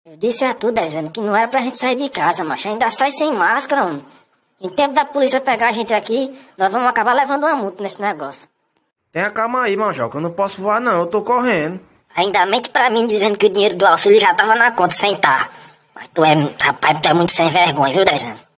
Eu disse a tu, Dezendo, que não era pra gente sair de casa, macho. Ainda sai sem máscara, mano. Em tempo da polícia pegar a gente aqui, nós vamos acabar levando uma multa nesse negócio. Tenha calma aí, Manjoca, eu não posso voar não, eu tô correndo. Ainda mente pra mim dizendo que o dinheiro do auxílio já tava na conta sem tá. Mas tu é, rapaz, tu é muito sem vergonha, viu, Dezendo?